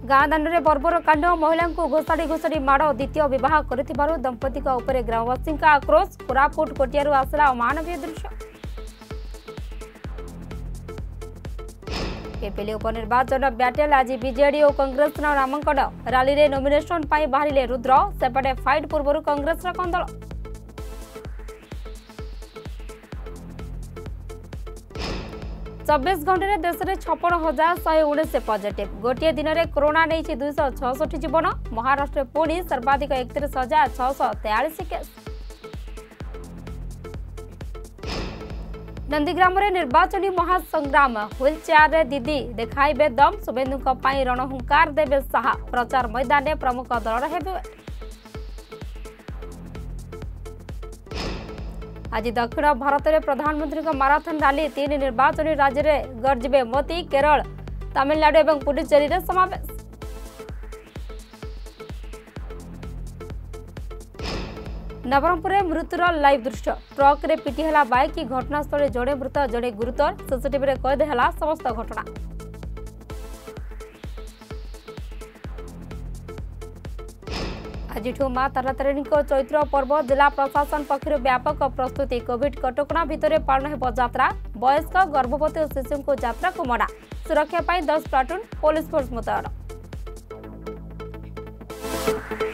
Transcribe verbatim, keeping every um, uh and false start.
गाँ दाण्डे बर्बर कांड महिला को घोषाड़ी घोषाड़ी माड़ द्वितीय बह कर दंपति ग्रामवासी आक्रोश कोरापुट कोटियारू आसला अमानवीय दृश्य। केपेली उपनिर्वाचन ब्याटेल आज बीजेडी और कांग्रेस नामांकन रैली रे नॉमिनेशन पाई बाहरिले रुद्र सेपटे फाइट पूर्व कांग्रेस कंदल। चौबीस घंटे देश में छप्पन हजार शहे उन्नीस पॉजिटिव गोटे दिन में कोरोना नहीं दुईश छठ जीवन। महाराष्ट्र पुणी सर्वाधिक एकतीस हजार छःश तेयालीस केस। नंदीग्राम में निर्वाचनी महासंग्राम व्हील चेयर रे दीदी देखाइबे दम शुभेन्दु रणहुंकार देवे साहा प्रचार मैदान में प्रमुख दल हेवीवेट। आज दक्षिण भारत में प्रधानमंत्री माराथन रैली तीन निर्वाचनी राज्य में गर्जिबे मोदी केरल तमिलनाडु और पुडुचेरी रे समावेश। नवरंगपुर में मृत्युर लाइव दृश्य ट्रक रे पिटी हला बाइक की घटनास्थल जड़े मृत जड़े गुरुतर सीसीटीवी रे कैद हला समस्त घटना। आज मां तारातारिणी चैत्र पर्व जिला प्रशासन पक्षर व्यापक प्रस्तुति कोविड कटकणा भितर पालन हो यात्रा वयस्क गर्भवती और शिशु को यात्रा को मना सुरक्षा दस प्लाटून पुलिस फोर्स मुतयन।